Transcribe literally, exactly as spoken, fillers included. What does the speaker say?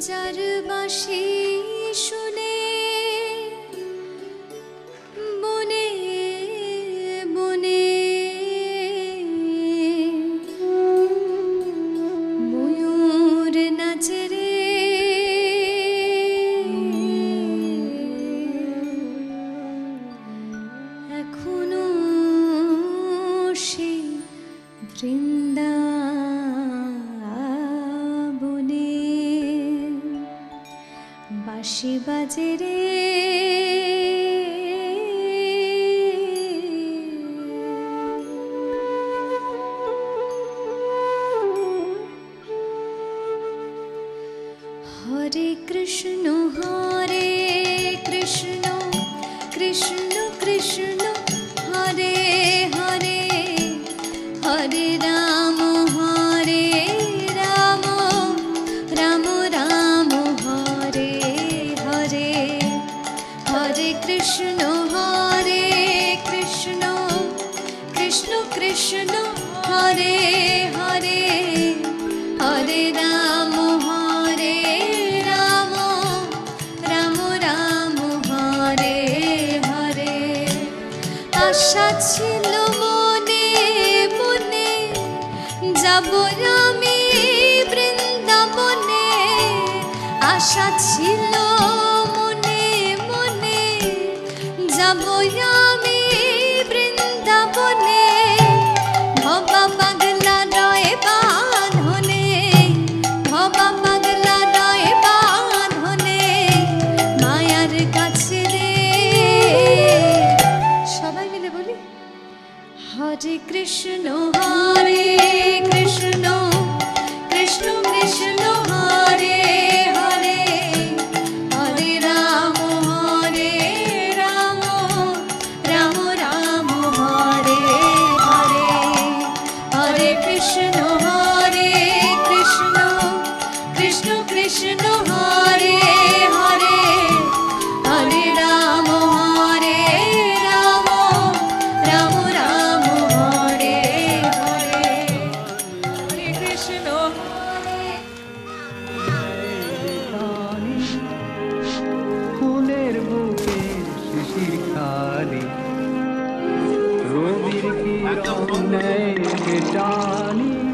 যার বাঁশি শুনে বনে বনে ময়ূর নাচে রে, এখনো সেই বৃন্দাবনে বাঁশি বাজে রে। হরে কৃষ্ণ হরে কৃষ্ণ কৃষ্ণ কৃষ্ণ হরে হরে, হরে রাম হরে রাম রাম রাম হরে হরে, হরে কৃষ্ণ হরে কৃষ্ণ কৃষ্ণ কৃষ্ণ হরে হরে, হরে রাম হরে রাম রাম রাম হরে হরে। আশা ছিল মনে মনে যাব আমি বৃন্দাবনে, আশা ছিল মনে মনে যাব আমি বৃন্দাবনে, ভবা পাগলা রয় বাঁধনে, ভবা পাগলা রয় বাঁধনে মায়ার কাছে রে। সবাই মিলে বলি হরে কৃষ্ণ হরে কৃষ্ণ কৃষ্ণ কৃষ্ণ হরে হরে, হরে রাম হরে রাম রাম রাম হরে হরে, হরে কৃষ্ণ হরে কৃষ্ণ কৃষ্ণ কৃষ্ণ হরে হরে, হরে রাম হরে রাম রাম রাম হরে হরে, হরে কৃষ্ণ হরে। ফুলের বুকে শিশির খালি রবির কিরণ নেয় টানি।